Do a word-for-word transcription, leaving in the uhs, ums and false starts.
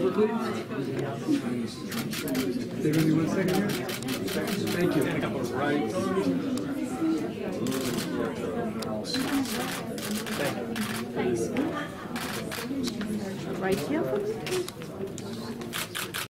Stay with me one second here. Thank you. And a couple of right. Thanks. Right here for me?